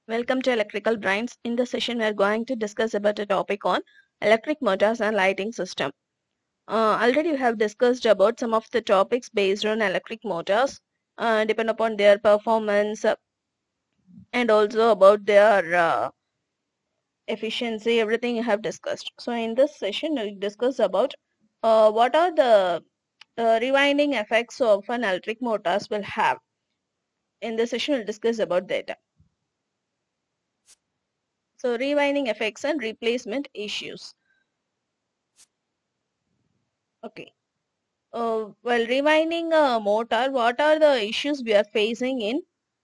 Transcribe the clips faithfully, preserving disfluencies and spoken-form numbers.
Welcome to Electrical Brains. In this session, we are going to discuss about a topic on electric motors and lighting system. Uh, already we have discussed about some of the topics based on electric motors, uh, depend upon their performance uh, and also about their uh, efficiency, everything you have discussed. So in this session, we'll discuss about uh, what are the uh, rewinding effects of an electric motors will have. In this session, we'll discuss about data. So rewinding effects and replacement issues. Okay. Uh, while rewinding a motor, what are the issues we are facing in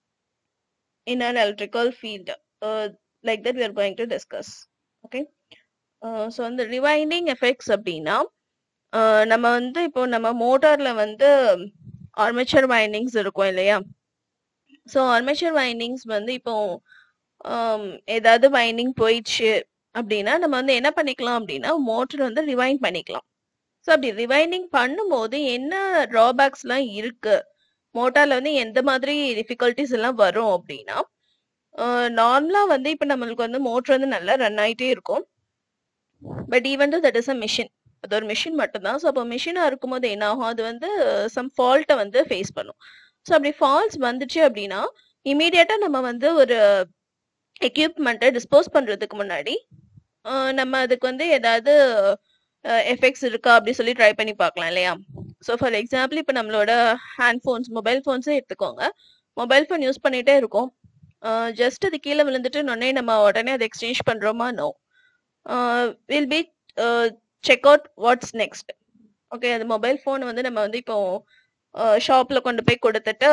in an electrical field? Uh, like that we are going to discuss. Okay. Uh, so அந்த rewinding effects அப்படின்னா uh, நம்ம வந்து இப்போ நம்ம மோட்டார்ல வந்து armature windings இருக்கும் இல்லையா? So armature windings வந்து இப்போ ஆம், ஏதாவது வைண்டிங் போயிடுச்சு அப்படின்னா நம்ம வந்து என்ன பண்ணிக்கலாம் அப்படின்னா மோட்டர் வந்து ரிவைண்ட் பண்ணிக்கலாம். ஸோ அப்படி ரிவைண்டிங் பண்ணும்போது என்ன ட்ராபேக்ஸ்லாம் இருக்கு, மோட்டார்ல வந்து எந்த மாதிரி டிஃபிகல்ட்டிஸ் எல்லாம் வரும் அப்படின்னா, நார்மலா வந்து இப்ப நம்மளுக்கு வந்து மோட்டர் வந்து நல்லா ரன் ஆயிட்டே இருக்கும். But even though that is a machine, அது ஒரு மிஷின் மட்டும்தான். ஸோ அப்போ மிஷினா இருக்கும்போது என்ன ஆகும், அது வந்து சம் ஃபால்ட்டை வந்து ஃபேஸ் பண்ணும். ஸோ அப்படி ஃபால்ட்ஸ் வந்துச்சு அப்படின்னா இமீடியட்டா நம்ம வந்து ஒரு எக்யூப்மெண்ட்டை டிஸ்போஸ் பண்றதுக்கு முன்னாடி அஹ், நம்ம அதுக்கு வந்து ஏதாவது எஃபெக்ட்ஸ் இருக்கா அப்படி சொல்லி ட்ரை பண்ணி பார்க்கலாம் இல்லையா? ஸோ ஃபார் எக்ஸாம்பிள் இப்போ நம்மளோட ஹேண்ட் ஃபோன்ஸ், மொபைல் ஃபோன்ஸே எடுத்துக்கோங்க. மொபைல் ஃபோன் யூஸ் பண்ணிட்டே இருக்கோம். ஜஸ்ட் அது கீழே விழுந்துட்டு உடனே நம்ம உடனே அதை எக்ஸ்சேஞ்ச் பண்றோமா? No. Will be check out what's next. Okay, அது மொபைல் ஃபோன் வந்து நம்ம வந்து இப்போ ஷாப்ல கொண்டு போய் கொடுத்துட்டு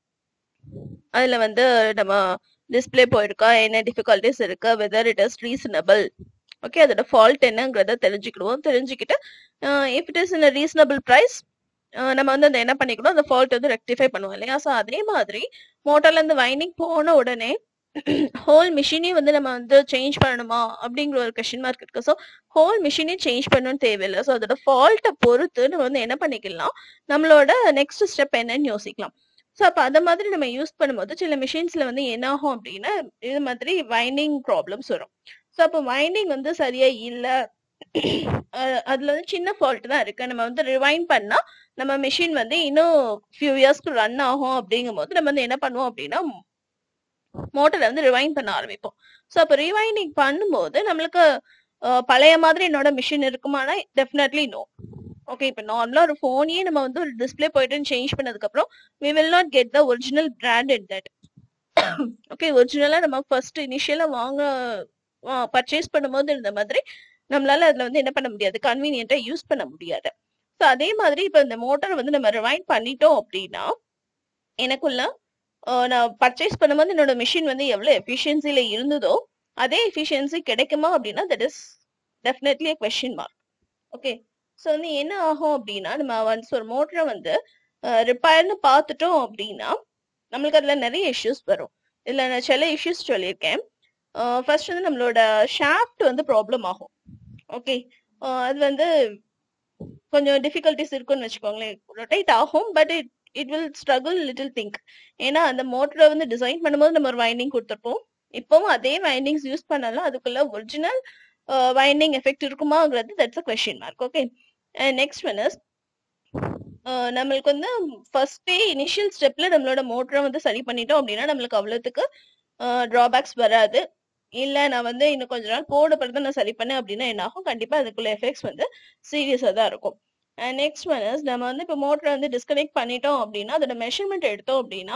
அதுல வந்து நம்ம டிஸ்பிளே போயிருக்கா, என்ன டிஃபிகல்ட்டிஸ் இருக்கு, whether it is reasonable. Okay, அதோட ஃபால்ட் என்னங்கிறத தெரிஞ்சுக்கிடுவோம். தெரிஞ்சுக்கிட்டு if it is in reasonable price நம்ம வந்து அந்த என்ன பண்ணிக்கணும், அந்த ஃபால்ட் வந்து ரெக்டிஃபை பண்ணுவோம் இல்லையா? ஸோ அதே மாதிரி மோட்டர்ல இருந்து வைண்டிங் போன உடனே ஹோல் மிஷினையும் வந்து நம்ம வந்து சேஞ்ச் பண்ணணுமா அப்படிங்கிற ஒரு கொஸ்டின் மார்க் இருக்கு. ஸோ ஹோல் மிஷினையும் சேஞ்ச் பண்ணணும்னு தேவையில்லை. ஸோ அதோட ஃபால்ட்டை பொறுத்து நம்ம வந்து என்ன பண்ணிக்கலாம், நம்மளோட நெக்ஸ்ட் ஸ்டெப் என்னன்னு யோசிக்கலாம். ஸோ அப்போ அந்த மாதிரி நம்ம யூஸ் பண்ணும்போது சில மிஷின்ஸ்ல வந்து என்ன ஆகும் அப்படின்னா இது மாதிரி வைண்டிங் ப்ராப்ளம்ஸ் வரும். ஸோ அப்போ வைண்டிங் வந்து சரியா இல்லை, அதுல வந்து சின்ன ஃபால்ட் தான் இருக்கு, நம்ம வந்து ரிவைண்ட் பண்ணா நம்ம மிஷின் வந்து இன்னும் ஃபியூ இயர்ஸ்க்கு ரன் ஆகும் அப்படிங்கும் போது நம்ம வந்து என்ன பண்ணுவோம் அப்படின்னா மோட்டரை வந்து ரிவைண்ட் பண்ண ஆரம்பிப்போம். ஸோ அப்போ ரிவைண்டிங் பண்ணும்போது நம்மளுக்கு பழைய மாதிரி என்னோட மிஷின் இருக்குமானா டெஃபினெட்லி நோ. ஓகே, இப்போ நார்மலா ஒரு ஃபோனையே நம்ம வந்து ஒரு டிஸ்பிளே போயிட்டு சேஞ்ச் பண்ணதுக்கு அப்புறம் we will not get the original brand in that. Okay, ஒரிஜினலா நம்ம ஃபர்ஸ்ட் இனிஷியலா வாங்க பர்ச்சேஸ் பண்ணும்போது இருந்த மாதிரி நம்மளால அதுல வந்து என்ன பண்ண முடியாது, கன்வீனியன்ட்டா யூஸ் பண்ண முடியாது. ஸோ அதே மாதிரி இப்போ இந்த மோட்டரை வந்து நம்ம ரிவைண்ட் பண்ணிட்டோம் அப்படின்னா எனக்குள்ள நான் பர்ச்சேஸ் பண்ணும்போது என்னோட மிஷின் வந்து எவ்வளவு எஃபிஷியன்சில இருந்ததோ அதே எஃபிஷியன்சி கிடைக்குமா அப்படின்னா that is definitely question mark. Okay, so வந்து என்ன ஆகும் அப்படின்னா நம்ம ஒன்ஸ் ஒரு மோட்டரை வந்து ரிப்பேர்னு பார்த்துட்டோம் அப்படின்னா நம்மளுக்கு அதுல நிறைய இஷ்யூஸ் வரும். இதுல நான் சில இஷ்யூஸ் சொல்லியிருக்கேன். ஃபர்ஸ்ட் வந்து நம்மளோட ஷாஃப்ட் வந்து ப்ராப்ளம் ஆகும். ஓகே, அது வந்து கொஞ்சம் டிஃபிகல்ட்டிஸ் இருக்குன்னு வச்சுக்கோங்களேன். ரொட்டேட் ஆகும் but it it will struggle little think. ஏன்னா அந்த மோட்டரை வந்து டிசைன் பண்ணும்போது நம்ம ஒரு வைண்டிங் கொடுத்துருப்போம், இப்பவும் அதே வைண்டிங்ஸ் யூஸ் பண்ணலாம், அதுக்குள்ள ஒரிஜினல் வைண்டிங் எஃபெக்ட் இருக்குமாங்கிறது that's a question mark. Okay, next one is நம்மளுக்கு வந்து ஃபர்ஸ்டே இனிஷியல் ஸ்டெப்ல நம்மளோட மோட்டரை வந்து சரி பண்ணிட்டோம் அப்படின்னா நம்மளுக்கு அவ்வளோத்துக்கு டிராபேக்ஸ் வராது. இல்ல நான் வந்து இன்னும் கொஞ்ச நாள் போட பிறகு நான் சரி பண்ணேன் அப்படின்னா என்ன ஆகும், கண்டிப்பா அதுக்குள்ள எஃபெக்ட்ஸ் வந்து சீரியஸா தான் இருக்கும். நெக்ஸ்ட் ஒன் இஸ் நம்ம வந்து இப்போ மோட்டரை வந்து டிஸ்கனெக்ட் பண்ணிட்டோம் அப்படின்னா அதோட மெஷர்மெண்ட் எடுத்தோம் அப்படின்னா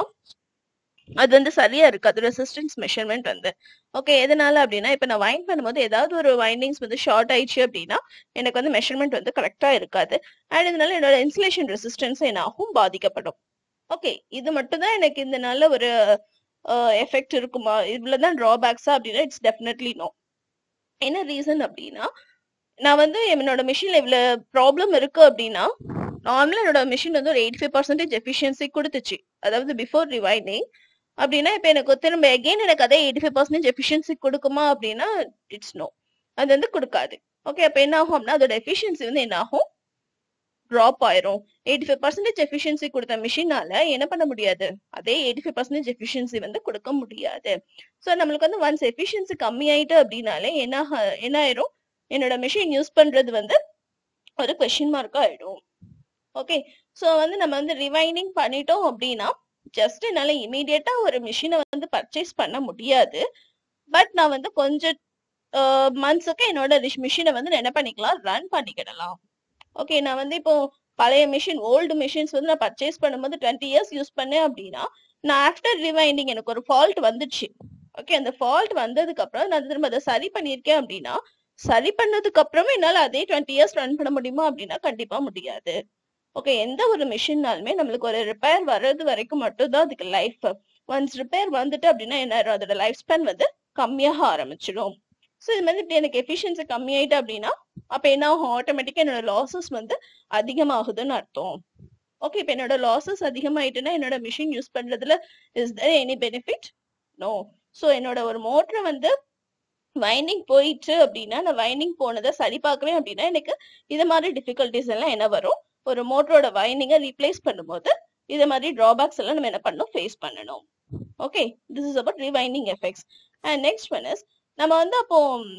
அது வந்து சரியா இருக்கு, அது ரெசிஸ்டன்ஸ் மெஷர்மெண்ட் வந்து. ஓகே, எதனால அப்படின்னா இப்போ நான் வைண்ட் பண்ணும்போது ஏதாவது ஒரு வைண்டிங்ஸ் வந்து ஷார்ட் ஆயிடுச்சு அப்படின்னா எனக்கு வந்து மெஷர்மெண்ட் வந்து கரெக்டா இருக்காது. அண்ட் இதனால என்னோட இன்சுலேஷன் ரெசிஸ்டன்ஸ் என்ன ஆகும், பாதிக்கப்படும். ஓகே, இது மட்டும் தான் எனக்கு இந்த நல்ல ஒரு எஃபெக்ட் இருக்குமா, இவ்வளவுதான் டிராபேக்ஸா அப்படின்னா இட்ஸ் டெஃபினெட்லி நோ. என்ன ரீசன் அப்படின்னா நான் வந்து என்னோட மிஷின்ல இவ்வளவு ப்ராப்ளம் இருக்கு அப்படின்னா நார்மலா என்னோட மிஷின் வந்து ஒரு எயிட்டி ஃபைவ் பர்சன்டேஜ் எஃபிஷியன்சி கொடுத்துச்சு, அதாவது பிஃபோர் ரிவைண்டிங். அப்படின்னா இப்போ எனக்கு திரும்ப அகெயின் எனக்கு அதே எயிட்டி ஃபைவ் பர்சன்டேஜ் எஃபிஷியன்சி கொடுக்குமா அப்படின்னா இட்ஸ் நோ, அது வந்து கொடுக்காது. ஓகே, அப்போ என்ன ஆகும் அப்படின்னா அதோட எஃபிஷியன்சி வந்து என்ன ஆகும், ட்ராப் ஆயிரும். எயிட்டி ஃபைவ் பர்சன்டேஜ் எஃபிஷியன்சி கொடுத்த மிஷினால என்ன பண்ண முடியாது, அதே எயிட்டி ஃபைவ் பர்சன்டேஜ் எஃபிஷியன்சி வந்து கொடுக்க முடியாது. ஸோ நம்மளுக்கு வந்து ஒன்ஸ் எஃபிஷியன்சி கம்மி ஆயிட்டு அப்படின்னாலே என்ன ஆ- என்ன ஆயிரும், என்னோட மிஷின் யூஸ் பண்றது வந்து ஒரு கொஸ்டின் மார்க் ஆயிடும். ஓகே, ஸோ வந்து நம்ம வந்து ரிவைனிங் பண்ணிட்டோம் அப்படின்னா ஜஸ்ட் என்னால இமீடியட்டா ஒரு மிஷினை வந்து பர்ச்சேஸ் பண்ண முடியாது. பட் நான் வந்து கொஞ்சம் மந்த்ஸுக்கு என்னோட மிஷினை வந்து நான் என்ன பண்ணிக்கலாம், ரன் பண்ணிக்கிடலாம். ஓகே, நான் வந்து இப்போ பழைய மிஷின் ஓல்டு மிஷின்ஸ் வந்து நான் பர்ச்சேஸ் பண்ணும்போது டுவெண்ட்டி இயர்ஸ் யூஸ் பண்ணேன் அப்படின்னா நான் ஆஃப்டர் ரிவைண்டிங் எனக்கு ஒரு ஃபால்ட் வந்துச்சு. ஓகே, அந்த ஃபால்ட் வந்ததுக்கு அப்புறம் நான் திரும்ப அதை சரி பண்ணியிருக்கேன் அப்படின்னா சரி பண்ணதுக்கு அப்புறமும் என்னால அதே டுவெண்ட்டி இயர்ஸ் ரன் பண்ண முடியுமா அப்படின்னா கண்டிப்பா முடியாது. ஓகே, எந்த ஒரு மிஷின்னாலுமே நம்மளுக்கு ஒரு ரிப்பேர் வர்றது வரைக்கும் மட்டும்தான் அதுக்கு லைஃப். ஒன்ஸ் ரிப்பேர் வந்துட்டு அப்படின்னா என்ன ஆயிரும், அதோட லைஃப் ஸ்பேன் வந்து கம்மியாக ஆரம்பிச்சிடும். ஸோ இது மாதிரி இப்படி எனக்கு எஃபிஷியன்சி கம்மியாயிட்டு அப்படின்னா அப்ப என்ன ஆகும், ஆட்டோமேட்டிக்கா என்னோட லாசஸ் வந்து அதிகமாகுதுன்னு அர்த்தம். ஓகே, இப்ப என்னோட லாசஸ் அதிகமாயிட்டுன்னா என்னோட மிஷின் யூஸ் பண்றதுல is there any benefit? No. So என்னோட ஒரு மோட்டரை வந்து வைண்டிங் போயிடுச்சு அப்படின்னா நான் வைண்டிங் போனதை சரி பார்க்குறேன் அப்படின்னா எனக்கு இது மாதிரி டிஃபிகல்டிஸ் எல்லாம் என்ன வரும், ஒரு மோட்டரோட வைண்டிங்கை ரீப்ளேஸ் பண்ணும்போது இது மாதிரி டிராபேக்ஸ் எல்லாம் நம்ம என்ன பண்ணணும், ஃபேஸ் பண்ணணும். Okay, this is about rewinding effects. And next one is நம்ம வந்து அப்போ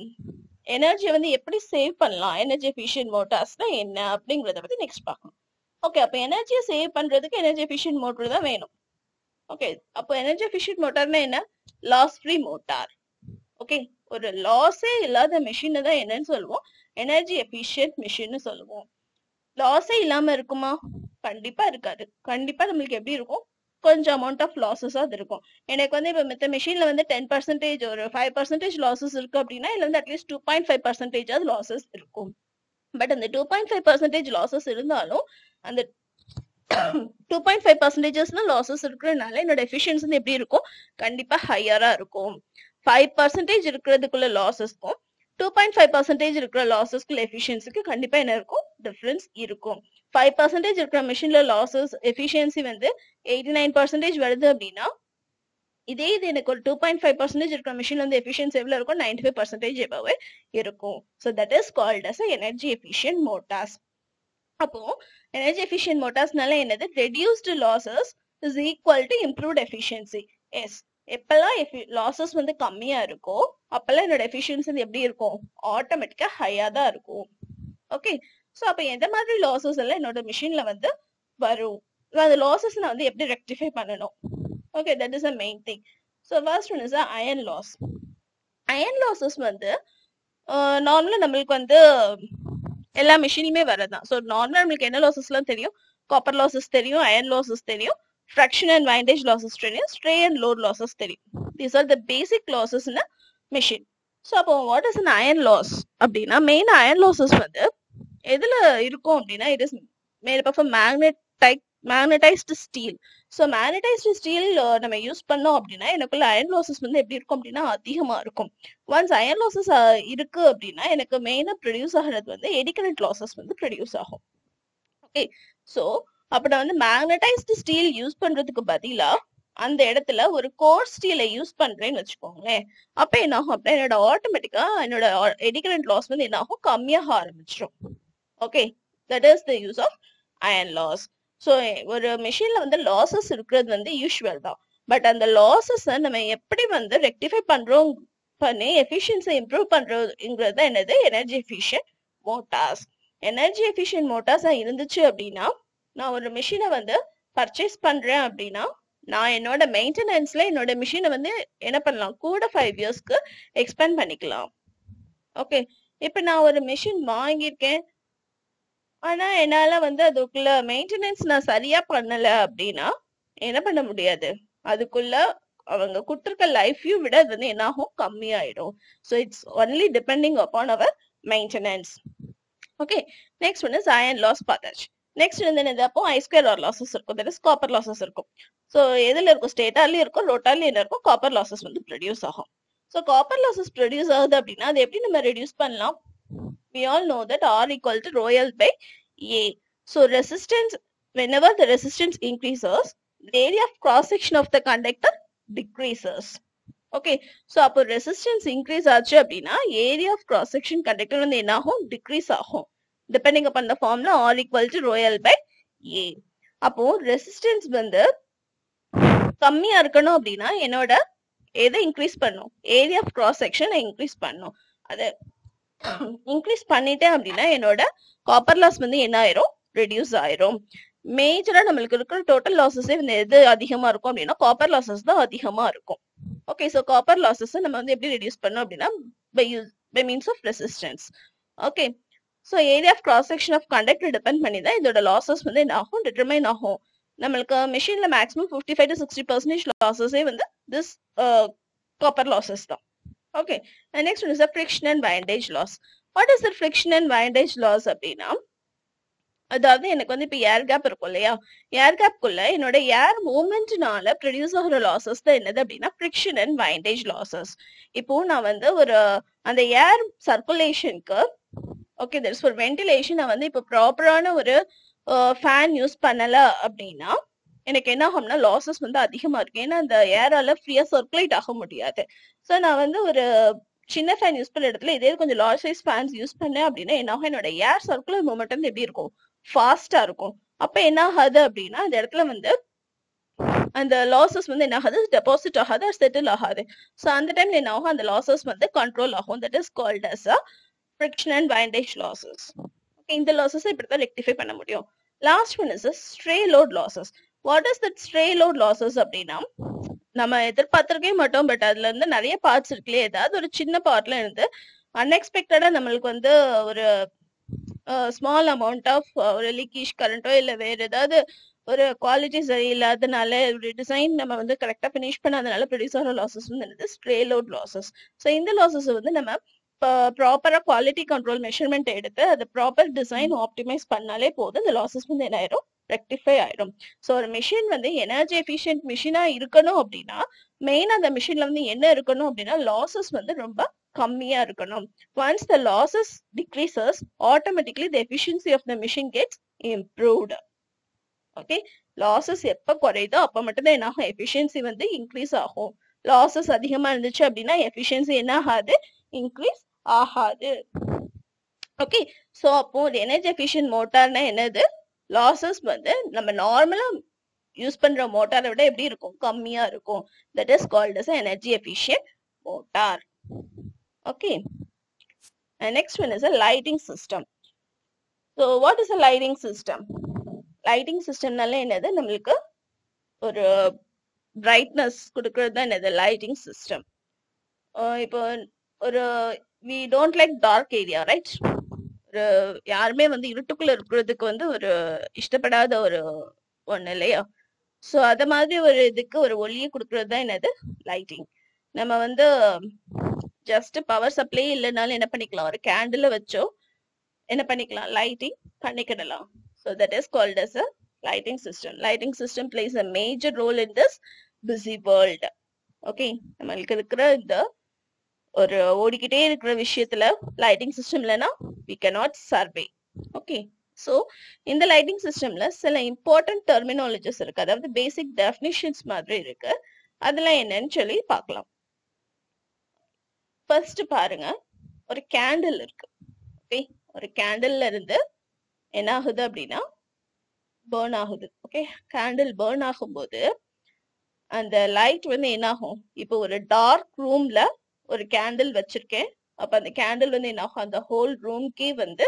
எனர்ஜியை வந்து எப்படி சேவ் பண்ணலாம், எனர்ஜி எஃபிஷியன்ட் மோட்டார்ஸ்னா என்ன அப்படிங்கிறத பத்தி நெக்ஸ்ட் பார்க்கணும். ஓகே, அப்போ எனர்ஜியை சேவ் பண்றதுக்கு எனர்ஜி எஃபிஷியன்ட் மோட்டர் தான் வேணும். ஓகே, அப்போ எனர்ஜி எஃபிஷியன்ட் மோட்டார்னா என்ன, லாஸ் ஃப்ரீ மோட்டார். ஓகே, ஒரு லாஸே இல்லாத மிஷினை தான் என்னன்னு சொல்லுவோம், எனர்ஜி எஃபிஷியன்ட் மிஷின்னு சொல்லுவோம். லாஸே இல்லாம இருக்குமா, கண்டிப்பா இருக்காது. கண்டிப்பா நம்மளுக்கு எப்படி இருக்கும், கொஞ்சம் அமௌண்ட் ஆஃப் லாசஸ் அது இருக்கும். எனக்கு வந்து இப்ப மித்த மிஷின்ல வந்து டென் பர்சன்டேஜ் ஒரு ஃபைவ் பர்சன்டேஜ் லாசஸ் இருக்கு அப்படின்னா இதுல வந்து at least two point five percentage losses இருக்கும். பட் அந்த two point five percentage losses இருந்தாலும் அந்த டூ பாயிண்ட் ஃபைவ் பர்சன்டேஜஸ்னா லாசஸ் இருக்கிறதுனால என்னோட எஃபிஷியன்சி வந்து எப்படி இருக்கும், கண்டிப்பா ஹையரா இருக்கும். ஃபைவ் பர்சன்டேஜ் இருக்கிறதுக்குள்ள லாசஸ்க்கும் டூ பாயிண்ட் ஃபைவ் பர்சன்டேஜ் இருக்கிற லாசஸ்க்குள்ள எஃபிஷியன்சிக்கு கண்டிப்பா என்ன இருக்கும், டிஃபரன்ஸ் இருக்கும். ஃபைவ் பர்சன்டேஜ் இருக்கிற மிஷின்ல லாசஸ் எஃபிஷியன்சி வந்து எயிட்டி நைன் பர்சன்டேஜ் வருது அப்படின்னா இதே இது எனக்கு ஒரு டூ பாயிண்ட் ஃபைவ் பர்சன்டேஜ் இருக்கிற மிஷின்ல வந்து எஃபிஷியன்சி எவ்வளவு இருக்கும், நைன்டி ஃபைவ் பர்சன்டேஜ் எவ்வளவு இருக்கும். So that is called as energy efficient motors. அப்போ எனர்ஜி எஃபிஷியன்ட் மோட்டார்ஸ்னால என்னது, reduced losses is equal to improved efficiency. Yes, எப்பெல்லாம் லாசஸ் வந்து கம்மியா இருக்கோ அப்பெல்லாம் என்னோட எஃபிஷியன்சி வந்து எப்படி இருக்கும், ஆட்டோமேட்டிக்கா ஹையா தான் இருக்கும். ஓகே, ஸோ அப்போ எந்த மாதிரி லாசஸ் எல்லாம் என்னோட மிஷின்ல வந்து வரும், அந்த லாசஸ் நான் வந்து எப்படி ரெக்டிஃபை பண்ணணும். Okay, that is a main thing. So first one is iron loss. Iron losses வந்து நார்மலா நம்மளுக்கு வந்து எல்லா மிஷினுமே வரதான். ஸோ நார்மலா நம்மளுக்கு என்ன லாசஸ் எல்லாம் தெரியும், காப்பர் லாசஸ் தெரியும், அயன் லாசஸ் தெரியும், ஃப்ராக்ஷன் அண்ட் வைண்டேஜ் லாசஸ் தெரியும், ஸ்ட்ரே அண்ட் லோட் லாசஸ் தெரியும். These are the basic losses in machine. So அப்போ what is an iron loss அப்படின்னா மெயின் அயன் லாசஸ் வந்து எதுல இருக்கும் அப்படின்னா it is made up of magnetite magnetised steel. So magnetised steel நம்ம use பண்ணோம் அப்படின்னா எனக்குள்ள அயன் லாசஸ் வந்து எப்படி இருக்கும் அப்படின்னா அதிகமா இருக்கும். ஒன்ஸ் அயன் லாசஸ் இருக்கு அப்படின்னா எனக்கு மெயினா ப்ரொடியூஸ் ஆகிறது வந்து எடி கரண்ட் லாசஸ் வந்து ப்ரொடியூஸ் ஆகும். ஓகே, ஸோ அப்ப நான் வந்து மேக்னடைஸ்டு ஸ்டீல் யூஸ் பண்றதுக்கு பதிலா அந்த இடத்துல ஒரு கோர் ஸ்டீலை யூஸ் பண்றேன்னு வச்சுக்கோங்களேன், அப்ப என்ன ஆகும் அப்படின்னா என்னோட ஆட்டோமேட்டிக்கா என்னோட எடி கரண்ட் லாஸ் வந்து என்ன ஆகும், கம்மியாக ஆரம்பிச்சிடும். Okay, that is the use of iron loss. So ஒரு மிஷின்ல வந்து லாசஸ் இருக்கிறது வந்து யூஸ்வல் தான். பட் அந்த லாசஸ் நம்ம எப்படி வந்து ரெக்டிஃபை பண்றோம் பண்ணி எஃபிஷியன்ஸை இம்ப்ரூவ் பண்றோங்கிறது என்னது, energy efficient motors. Energy efficient மோட்டார்ஸா இருந்துச்சு அப்படின்னா நான் ஒரு மிஷினை வந்து பர்ச்சேஸ் பண்றேன் அப்படின்னா நான் என்னோட மெயின்டெனன்ஸ்ல என்னோட மிஷினை வந்து என்ன பண்ணலாம், கூட ஃபைவ் இயர்ஸ்க்கு எக்ஸ்பேண்ட் பண்ணிக்கலாம். ஓகே, இப்ப நான் ஒரு மிஷின் வாங்கியிருக்கேன் ஆனா என்னால வந்து அதுக்குள்ள மெயின்டெனன்ஸ் நான் சரியா பண்ணல அப்படின்னா என்ன பண்ண முடியாது, அதுக்குள்ள அவங்க கொடுத்துருக்க லைஃபையும் விட அது வந்து என்ன ஆகும், கம்மியாயிடும். So it's only depending upon our maintenance. Okay, next one is iron loss பார்த்தாச்சு. நெக்ஸ்ட் வந்து என்னது, அப்போ ஐ ஸ்கொயர் ஆர் லாசஸ் இருக்கும், தட் இஸ் காப்பர் லாசஸ் இருக்கும். ஸோ எதுல இருக்கும், ஸ்டேட்டார்லயும் இருக்கும், ரோட்டார்லயும் என்ன இருக்கும், காப்பர் லாசஸ் வந்து ப்ரொடியூஸ் ஆகும். ஸோ காப்பர் லாசஸ் ப்ரொடியூஸ் ஆகுது அப்படின்னா அது எப்படி நம்ம ரெடியூஸ் பண்ணலாம், we all know that R equal to rho L by A. So resistance, whenever the resistance increases, the area of cross section of the conductor decreases. Okay, so அப்போ resistance increase ஆச்சு அப்படின்னா area of cross section conductor வந்து என்ன ஆகும், decrease ஆகும். depending upon the formula R equal to rho L by A. அப்போ resistance வந்து கம்மியா இருக்கணும் அப்படின்னா என்னோட எதை இன்க்ரீஸ் பண்ணும், area of cross section increase பண்ணும். அதை இன்க்ரீஸ் பண்ணிட்டேன் அப்படின்னா என்னோட காப்பர் லாஸ் வந்து என்ன ஆயிரும், ரெடியூஸ் ஆயிரும். மேஜரா நம்மளுக்கு இருக்கிற டோட்டல் லாசஸே வந்து எது அதிகமா இருக்கும் அப்படின்னா காப்பர் லாசஸ் தான் அதிகமா இருக்கும். ஓகே, ஸோ காப்பர் லாசஸ் நம்ம வந்து எப்படி ரெடியூஸ் பண்ணோம் அப்படின்னா by use by means of resistance. Okay, so area of cross section of conductor depend பண்ணி தான் இதோட லாசஸ் வந்து என்ன ஆகும், டிட்டர்மைன் ஆகும். நம்மளுக்கு மிஷின்ல maximum fifty five to sixty percentage லாசஸே வந்து திஸ் காப்பர் லாசஸ் தான். Okay, next one is friction and windage loss. What is the friction and windage loss அப்படின்னா, அதாவது எனக்கு வந்து இப்ப ஏர் கேப் இருக்கும் இல்லையா, ஏர் கேப்குள்ள என்னோட ஏர் மூவ்மெண்ட்னால ப்ரொடியூஸ் ஆகிற லாசஸ் தான் என்னது அப்படின்னா ஃப்ரிக்ஷன் அண்ட் வைண்டேஜ் லாசஸ். இப்போ நான் வந்து ஒரு அந்த ஏர் சர்க்குலேஷனுக்கு ஓகே தட்ஸ் ஃபார் வென்டிலேஷன் நான் வந்து இப்போ ப்ராப்பரான ஒரு ஃபேன் யூஸ் பண்ணல அப்படின்னா எனக்கு என்ன ஆகும்னா லாசஸ் வந்து அதிகமா இருக்கு. ஏன்னா அந்த ஏரால ஃப்ரீயா சர்க்குலேட் ஆக முடியாது. ஸோ நான் வந்து ஒரு சின்ன ஃபேன் யூஸ் பண்ண இடத்துல இதே கொஞ்சம் லார்ஜ் சைஸ் ஃபேன்ஸ் யூஸ் பண்ணேன் அப்படின்னா என்ன ஆகும், என்னோட ஏர் சர்க்குலர் மூவ்மெண்ட் வந்து எப்படி இருக்கும், ஃபாஸ்டா இருக்கும். அப்ப என்ன ஆகாது அப்படின்னா அந்த இடத்துல வந்து அந்த லாசஸ் வந்து என்ன ஆகாது, டெபாசிட் ஆகாது, செட்டில் ஆகாது. ஸோ அந்த டைம்ல என்ன ஆகும், அந்த லாசஸ் வந்து கண்ட்ரோல் ஆகும். That is called as a friction and windage losses. Okay, இந்த லாசஸ் இப்படிதான் ரெக்டிஃபை பண்ண முடியும். Last one is stray load losses. What is that stray load losses அப்படின்னா, நம்ம எதிர்பார்த்திருக்கவே மாட்டோம், பட் அதுல இருந்து நிறைய பார்ட்ஸ் இருக்குல்லையே, ஏதாவது ஒரு சின்ன பார்ட்ல இருந்து அன்எக்ஸ்பெக்டடா நம்மளுக்கு வந்து ஒரு ஸ்மால் அமௌண்ட் ஆஃப் ஒரு லீக்கேஜ் கரண்டோ இல்ல வேற ஏதாவது ஒரு குவாலிட்டி சரியில்லாதனால ஒரு டிசைன் நம்ம வந்து கரெக்டா பினிஷ் பண்ணாதனால ப்ரொடியூஸ் ஆகிற லாசஸ் வந்து ஸ்ட்ரே லோட் லாசஸ். ஸோ இந்த லாசஸ் வந்து நம்ம ப்ராப்பரா குவாலிட்டி கண்ட்ரோல் மெஷர்மெண்ட் எடுத்து அதை ப்ராப்பர் டிசைன் ஆப்டிமைஸ் பண்ணாலே போதும், இந்த லாசஸ் வந்து என்ன ஆயிரும், ரெக்டிஃபை ஆயிடும். ஸோ ஒரு மிஷின் வந்து எனர்ஜி எஃபிஷியன்ட் மிஷினா இருக்கணும் அப்படின்னா மெயின் அந்த மிஷின்ல வந்து என்ன இருக்கணும் அப்படின்னா லாசஸ் வந்து ரொம்ப கம்மியா இருக்கணும். Once the losses decreases, automatically the efficiency of the machine gets improved. Okay, losses எப்ப குறையுதோ அப்ப மட்டும் தான் என்ன ஆகும், எஃபிஷியன்சி வந்து இன்க்ரீஸ் ஆகும். லாசஸ் அதிகமா இருந்துச்சு அப்படின்னா எஃபிஷியன்சி என்ன ஆகாது, இன்க்ரீஸ் ஆகாது. ஓகே, சோ அப்போ எனர்ஜி எஃபிஷியன்ட் மோட்டார்னா என்னது, லாசஸ் வந்து நம்ம நார்மலா யூஸ் பண்ற மோட்டாரை விட எப்படி இருக்கும், கம்மியா இருக்கும். That is called as energy efficient motor. Okay, and next one is a lighting system. So what is a lighting system? Lighting system nalle enadhu namalukku oru brightness kudukradhu da enadhu lighting system. uh, ipo oru we don't like dark area, right? oru yarume vandu iruttukulla irukradhukku vandu oru ishtapadada oru one illaya. So adha madri oru idukku oru oliye kudukradhu da enadhu lighting. நம்ம வந்து just power supply இல்லைனாலும் என்ன பண்ணிக்கலாம், ஒரு candle வச்சோ என்ன பண்ணிக்கலாம், lighting பண்ணிக்கிடலாம். So that is called as a lighting system. Lighting system plays a major role in this busy world. Okay, நம்மளுக்கு இருக்கிற இந்த ஒரு ஓடிக்கிட்டே இருக்கிற விஷயத்துல லைட்டிங் சிஸ்டம் இல்லைன்னா we cannot survive. Okay, so இந்த லைட்டிங் சிஸ்டம்ல சில இம்பார்ட்டன்ட் டெர்மினாலஜிஸ் இருக்கு, அதாவது பேசிக் டெஃபினிஷன்ஸ் மாதிரி இருக்கு. அதெல்லாம் என்னன்னு சொல்லி பார்க்கலாம். ஃபர்ஸ்ட் பாருங்க, ஒரு கேண்டில் இருக்கு. ஓகே, ஒரு கேண்டில்ல இருந்து என்ன ஆகுது அப்படின்னா பர்ன் ஆகுது. ஓகே, கேண்டில் பர்ன் ஆகும்போது அந்த லைட் வந்து என்ன ஆகும், இப்போ ஒரு டார்க் ரூம்ல ஒரு கேண்டில் வச்சிருக்கேன். அப்ப அந்த கேண்டில் வந்து என்ன ஆகும், அந்த ஹோல் ரூம்க்கே வந்து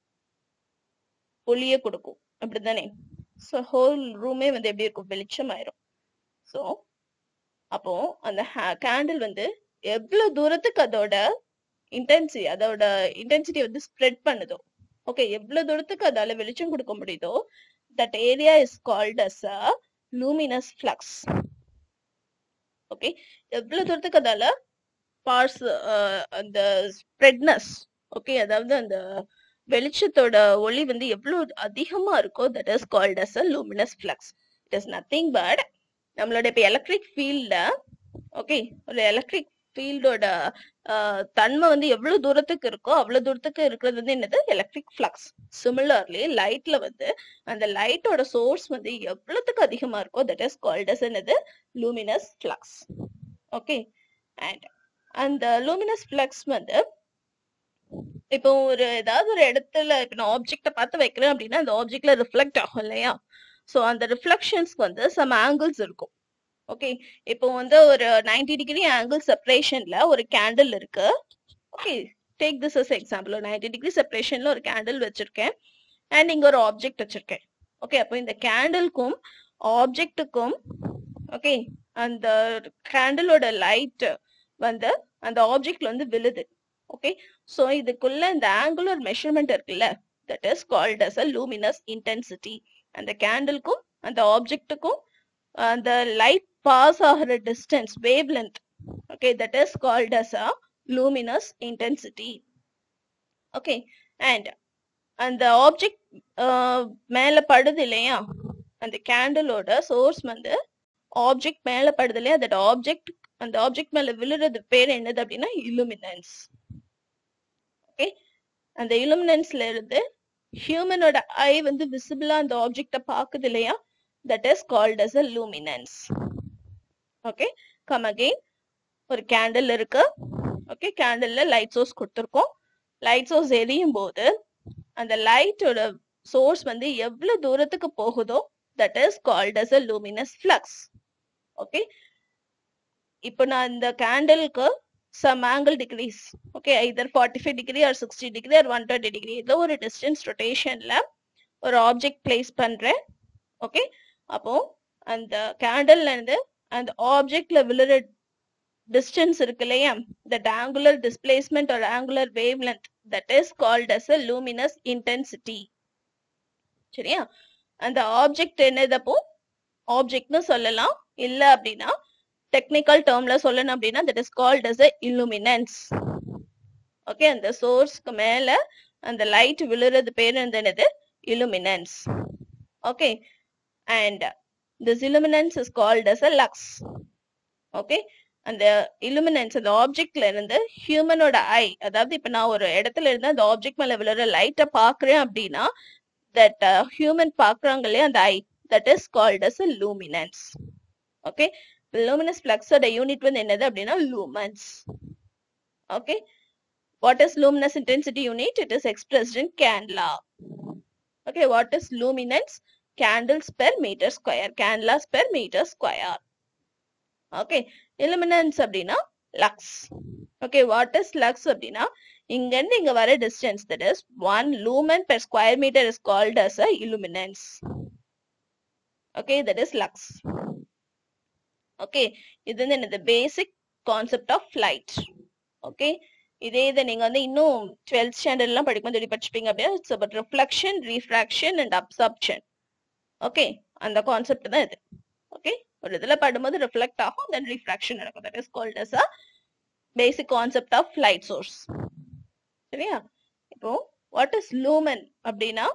ஒளிய கொடுக்கும், அப்படித்தானே? ஸோ ஹோல் ரூமே வந்து எப்படி இருக்கும், வெளிச்சம் ஆயிரும். ஸோ அப்போ அந்த கேண்டில் வந்து எவ்வளவு தூரத்துக்கு அதோட இன்டென்சிட்டி அதோட இன்டென்சிட்டி வந்து ஸ்ப்ரெட் பண்ணுதோ, ஓகே, எவ்வளவு தூரத்துக்கு அதால வெளிச்சம் கொடுக்க முடியுதோ, that area is called as a luminous flux. Okay, எவ்வளவு தூரத்துக்கு அதால பார்ஸ் அந்த ஸ்ப்ரெட்னஸ், ஓகே, அதாவது அந்த வெளிச்சத்தோட ஒளி வந்து எவ்வளவு அதிகமா இருக்கோ, that is called as a luminous flux. It is nothing but நம்மளோட இப்ப எலக்ட்ரிக் ஃபீல்ட்ல, ஓகே, ஒரு எலக்ட்ரிக் ஃபீல்டோட தன்மை வந்து எவ்வளவு தூரத்துக்கு இருக்கோ அவ்வளவு தூரத்துக்கு இருக்கிறது வந்து என்னது, எலக்ட்ரிக் ஃப்ளக்ஸ். சிமிலர்லி லைட்ல வந்து அந்த லைட்டோட சோர்ஸ் வந்து எவ்வளவுக்கு அதிகமா இருக்கோ, தட் இஸ் கால்ட் அஸ் என்னது, லூமினஸ் ஃப்ளக்ஸ். ஓகே, அண்ட் அந்த லூமினஸ் ஃப்ளக்ஸ் வந்து இப்போ ஒரு ஏதாவது ஒரு இடத்துல இப்ப நான் ஆப்ஜெக்ட பார்த்து வைக்கிறேன் அப்படின்னா அந்த ஆப்ஜெக்ட்ல ரிஃப்ளெக்ட் ஆகும் இல்லையா? ஸோ அந்த ரிஃப்ளெக்ஷன்ஸ்க்கு வந்து சம் ஆங்கிள்ஸ் இருக்கும். ஓகே, இப்போ வந்து ஒரு நைன்டி டிகிரி ஆங்கிள் செப்பரேஷன்ல ஒரு கேண்டில் இருக்கு. Okay, take this as example. ஒரு நைன்டி டிகிரி செப்பரேஷன்ல ஒரு கேண்டில் வச்சிருக்கேன் அண்ட் இங்க ஒரு ஆப்ஜெக்ட் வச்சிருக்கேன். ஓகே, அப்போ இந்த கேண்டிலுக்கும் ஆப்ஜெக்ட்டுக்கும் ஓகே அந்த கேண்டிலோட லைட் வந்து அந்த ஆப்ஜெக்ட்ல வந்து விழுது. ஓகே, சோ இதுக்குள்ள இந்த ஆங்குலர் மெஷர்மெண்ட் இருக்குல்ல, that is called as a luminous intensity. அந்த கேண்டிலுக்கும் அந்த ஆப்ஜெக்ட்டுக்கும் அந்த லைட் பாஸ் ஆகிற distance wavelength, okay, that is called as a luminous intensity. Okay, and அந்த ஆப்ஜெக்ட் மேல படுது இல்லையா, அந்த கேண்டிலோட சோர்ஸ் வந்து ஆப்ஜெக்ட் மேல படுது இல்லையா, தட் ஆப்ஜெக்ட் அந்த ஆப்ஜெக்ட் மேல விழுறது பேர் என்னது அப்படின்னா illuminance. ஓகே, அந்த illuminanceல இருந்து ஹியூமனோட ஐ வந்து விசிபிளா அந்த ஆப்ஜெக்ட பாக்குது இல்லையா, that is called as a luminance. Okay, come again. ஒரு கேண்டில் இருக்கு. ஓகே, கேண்டில்ல லைட் சோர்ஸ் கொடுத்துருக்கோம். லைட் சோர்ஸ் எரியும் போது அந்த லைட்டோட சோர்ஸ் வந்து எவ்வளவு தூரத்துக்கு போகுதோ that is called as a luminous flux. Okay, இப்போ நான் இந்த கேண்டிலுக்கு some angle degrees, okay, either forty-five degree or sixty degree or one hundred twenty degree ஏதோ ஒரு distance rotationல ஒரு ஆப்ஜெக்ட் பிளேஸ் பண்றேன். ஓகே, அப்போ அந்த கேண்டில்ல இருந்து அந்த ஆப்ஜெக்ட்ல விழுற டிஸ்டன்ஸ் இருக்கு இல்லையா, that angular displacement or angular wavelength, that is called as a luminous intensity. சரியா? அந்த ஆப்ஜெக்ட் என்னதப்போ ஆப்ஜெக்ட்னு சொல்லலாம். இல்ல அப்படின்னா டெக்னிக்கல் டேர்ம்ல சொல்லணும் அப்படின்னா that is called as a illuminance. Okay, அந்த சோர்ஸ்க்கு மேல அந்த லைட் விழுறது பேர் என்னது illuminance. Okay, and this illuminance is called as a lux. Okay, அந்த illuminance அந்த ஆப்ஜெக்ட்ல இருந்து ஹியூமனோட ஐ, அதாவது இப்ப நான் ஒரு இடத்துல இருந்து அந்த ஆப்ஜெக்ட் மேல விழுற லைட்டை பாக்குறேன் அப்படின்னா that ஹியூமன் பாக்குறாங்க இல்லையா அந்த eye, that is called as a luminance. Okay, luminous flux ஓட யூனிட் வந்து என்னது அப்படின்னா lumens. Okay, what is luminous intensity unit? It is expressed in candela. Okay, what is luminance? Candles per meter square, candelas per meter square. Okay, illuminance அப்படின்னா lux. Okay, what is lux அப்படின்னா இங்க இருந்து இங்க வர distance, that is one lumen per square meter is called as a illuminance. Okay, that is lux. Okay, இது வந்து என்னது basic concept of light. Okay, இதே இதை நீங்க வந்து இன்னும் டுவெல்த் ஸ்டாண்டர்ட் எல்லாம் படிக்கும்போது எப்படி படிச்சுப்பீங்க அப்படின்னா it's about reflection, refraction and absorption. Okay, அந்த கான்செப்ட் தான் இது. ஓகே, ஒரு இதுல படும்போது ரிஃப்ளெக்ட் ஆகும், தென் ரீஃப்ராக்ஷன் நடக்கும். That is called as a basic concept of light source. சரியா? இப்போ வாட் இஸ் லூமன் அப்படின்னா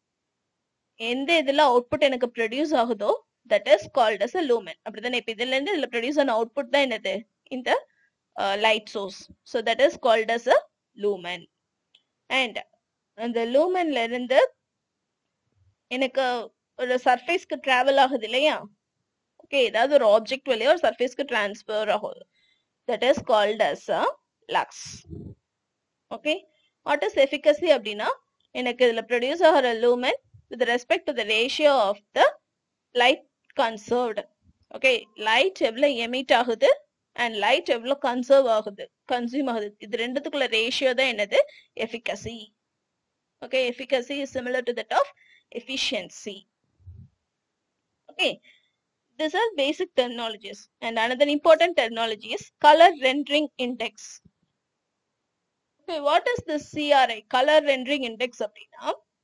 எந்த இதுல அவுட்புட் எனக்கு ப்ரொடியூஸ் ஆகுதோ that is called as a lumen. அப்படிதானே? இப்ப இதுல இருந்து இதுல ப்ரொடியூஸ் ஆன அவுட்புட் தான் என்னது இந்த light source. so that is called as a lumen. and அந்த லூமன்ல இருந்து எனக்கு ஒரு சர்ஃபேஸ்க்கு டிராவல் ஆகுது இல்லையா, ஓகே, ஏதாவது ஒரு ஆப்ஜெக்ட் வழியா ஒரு சர்ஃபேஸ்க்கு டிரான்ஸ்ஃபர் ஆகுது, that is called as a lux. Okay, what is efficacy அப்படின்னா எனக்கு இதுல ப்ரொடியூஸ் ஆகிற lumen with respect to the ratio of the light conserved. Okay, light எவ்வளவு எமிட் ஆகுது அண்ட் லைட் எவ்வளவு கன்சர்வ் ஆகுது, கன்சியூம் ஆகுது, இது ரெண்டுத்துக்குள்ள ரேஷியோ தான் என்னது efficacy. Okay, efficacy is similar to that of efficiency. Okay, these are basic terminologies, and another important terminology is color rendering index. Okay, what is the C R I, color rendering index அப்படின்னா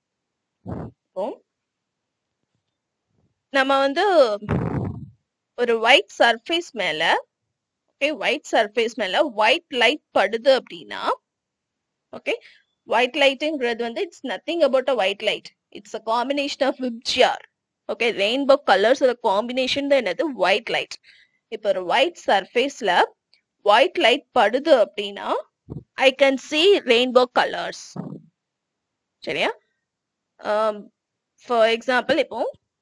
நம்ம வந்து ஒரு white surface மேல, okay, white surface மேல white light படுது அப்படின்னா, okay, white லைட்ங்கிறது வந்து it's nothing about a white light, it's a combination of VIBGYOR. Okay, rainbow colours combination தான் என்னது ஒயிட் லைட். இப்போ ஒரு ஒயிட் சர்ஃபேஸ்ல ஒயிட் லைட் படுது அப்படின்னா I can see rainbow colours. சரியா? ஃபார் எக்ஸாம்பிள், இப்போ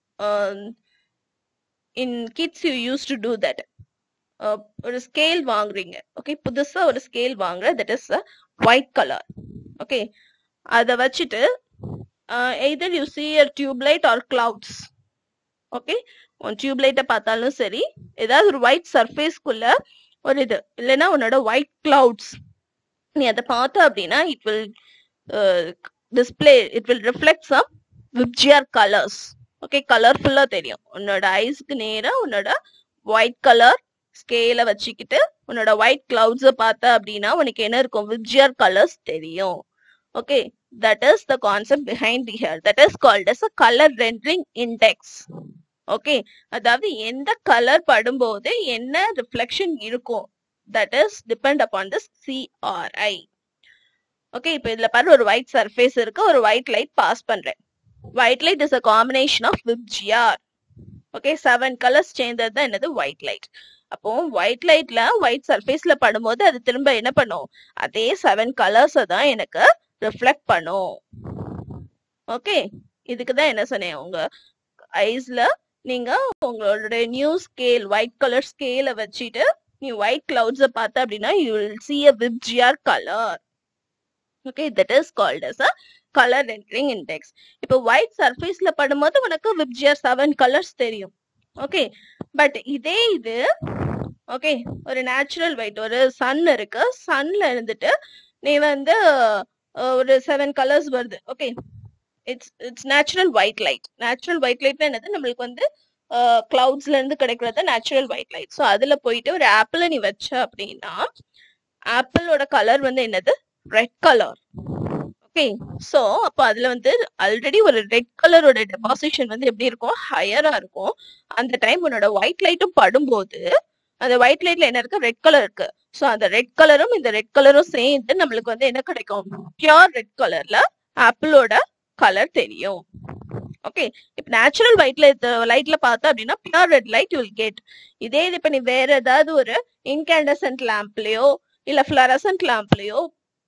in kids you used to do that. ஒரு scale வாங்குறீங்க, ஓகே, புதுசா ஒரு ஸ்கேல் வாங்குற, that is a white color. Okay, அத வச்சுட்டு either you see a tube light or clouds. Okay, உன் டியூப் லைட்டை பார்த்தாலும் சரி, ஏதாவது ஒரு ஒயிட் சர்ஃபேஸ்க்குள்ள ஒரு இது இல்லைன்னா உன்னோட ஒயிட் கிளவுட்ஸ் நீ அதை பார்த்த அப்படின்னா it will display it will reflect some VIBGYOR colours. Okay, கலர்ஃபுல்லா தெரியும். உன்னோட ஐஸ்க்கு நேரா உன்னோட ஒயிட் கலர் ஸ்கேல வச்சுக்கிட்டு உன்னோட ஒயிட் கிளவுட்ஸை பார்த்த அப்படின்னா உனக்கு என்ன இருக்கும்? விப்ஜிஆர் கலர்ஸ் தெரியும். Okay, that is the concept behind here. That is called as a color rendering index. Okay, அதாவது எந்த கலர் படும்போது என்ன ரிஃப்ளெக்ஷன் இருக்கும், that is depend upon this C R I. Okay, இப்போ இதுல பாரு ஒரு ஒயிட் சர்ஃபேஸ் இருக்கு, ஒரு ஒயிட் லைட் பாஸ் பண்றேன். White light is a combination of VIBGYOR. Okay, seven colours சேர்ந்தது தான் என்னது? White light. அப்போ ஒயிட் லைட்ல ஒயிட் சர்ஃபேஸ்ல படும்போது அது திரும்ப என்ன பண்ணும்? அதே செவன் கலர்ஸ் தான் எனக்கு ரிஃப்ளெக்ட் பண்ணும். ஓகே, இதுக்கு தான் என்ன சொன்னேன், உங்க ஐஸ்ல நீங்க உங்களோட நியூ ஸ்கேல் ஒயிட் கலர் ஸ்கேல வச்சுட்டு நீ ஒயிட் கிளவுட்ஸ பார்த்த அப்படின்னா you will see a VIBGYOR colour. Okay, that is called as a color rendering index. இப்போ ஒயிட் சர்ஃபேஸ்ல படும்போது உனக்கு விப்ஜிஆர் செவன் கலர்ஸ் தெரியும். ஓகே, பட் இதே இது ஓகே ஒரு நேச்சுரல் ஒயிட், ஒரு சன் இருக்கு, சன்ல இருந்துட்டு நீ வந்து ஒரு செவன் கலர்ஸ் வருது. Okay, it's it's natural white light. Natural white light என்னது? நம்மளுக்கு வந்து கிளவுட்ஸ்ல இருந்து கிடைக்கிறது நேச்சுரல் ஒயிட் லைட். ஸோ அதுல போயிட்டு ஒரு ஆப்பிள நீ வச்ச அப்படின்னா ஆப்பிளோட கலர் வந்து என்னது? Red colour. ஓகே, ஸோ அப்போ அதுல வந்து ஆல்ரெடி ஒரு ரெட் கலரோட டெபாசிஷன் வந்து எப்படி இருக்கும்? ஹையரா இருக்கும். அந்த டைம் உன்னோட ஒயிட் லைட்டும் படும்போது அந்த ஒயிட் லைட்ல என்ன இருக்கு? ரெட் கலர் இருக்கு. ஸோ அந்த ரெட் கலரும் இந்த ரெட் கலரும் சேர்ந்து நம்மளுக்கு வந்து என்ன கிடைக்கும்? பியூர் ரெட் கலர்ல ஆப்பிளோட கலர் தெரியும். ஓகே, இப்போ நேச்சுரல் ஒயிட்ல லைட்ல பார்த்தா அப்படின்னா pure red light you will get. இதே இது இப்போ நீ வேற ஏதாவது ஒரு இன்கேண்டசன்ட் லேம்ப்லயோ இல்ல ஃபிளரசன்ட் லேம்ப்லயோ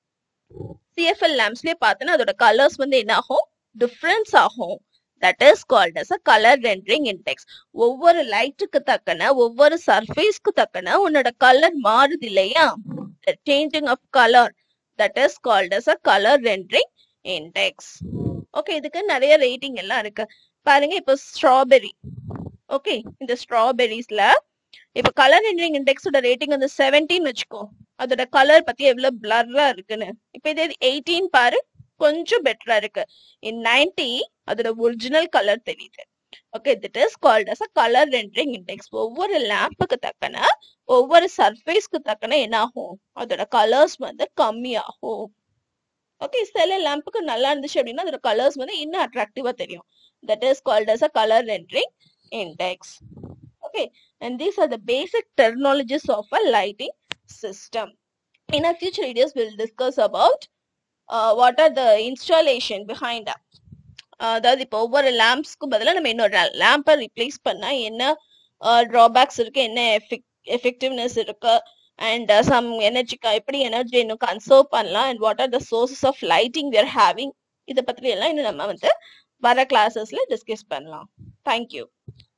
சிஎஃப்எல் லேம்ப்ஸ்லயே பார்த்தோன்னா அதோட கலர்ஸ் வந்து என்ன ஆகும்? டிஃபரன்ஸ் ஆகும். That is called as a colour rendering index. ஒவ்வொரு லைட்டுக்கு தக்கன ஒவ்வொரு சர்ஃபேஸ்க்கு தக்கன உன்னோட கலர் மாறுது இல்லையா? Changing of colour, that is called as a colour rendering index. Okay, இதுக்கு நிறைய ரேட்டிங் எல்லாம் இருக்கு பாருங்க. இப்போ ஸ்ட்ராபெரி, ஓகே, இந்த ஸ்ட்ராபெரிஸ்ல இப்ப கலர் ரெண்டரிங் இண்டெக்ஸோட ரேட்டிங் வந்து செவன்டீன் வச்சுக்கோ. அதோட கலர் பத்தி எவ்வளவு பிளர்ரா இருக்குன்னு. இப்ப இதே எயிட்டீன் பாரு, கொஞ்சம் பெட்டரா இருக்கு. இன் நைன்டி அதோட ஒரிஜினல் கலர் தெரியுது. Okay, that is called as a colour rendering index. ஒவ்வொரு லேம்புக்கு தக்கன ஒவ்வொரு சர்ஃபேஸ்க்கு தக்கன என்ன ஆகும்? அதோட கலர்ஸ் வந்து கம்மியாகும். ஓகே, சில லேம்புக்கு நல்லா இருந்துச்சு அப்படின்னா அதோட கலர்ஸ் வந்து இன்னும் அட்ராக்டிவா தெரியும். That is called as a colour rendering index. Okay, and these are the basic terminologies of a lighting system. In our future videos, we'll discuss about uh, what are the installation behind that. அதாவது இப்போ ஒவ்வொரு லேம்ப்ஸ்க்கு பதிலாக நம்ம இன்னொரு லேம்பை replace பண்ணா என்ன drawbacks இருக்கு, என்ன எஃபெக்டிவ்னஸ் இருக்கு, அண்ட் சம் எனர்ஜிக்கா எப்படி எனர்ஜி இன்னும் கன்சர்வ் பண்ணலாம், and what are the sources of lighting we are having, இதை பத்தி எல்லாம் இன்னும் நம்ம வந்து வர கிளாஸஸ்ல டிஸ்கஸ் பண்ணலாம். தேங்க்யூ.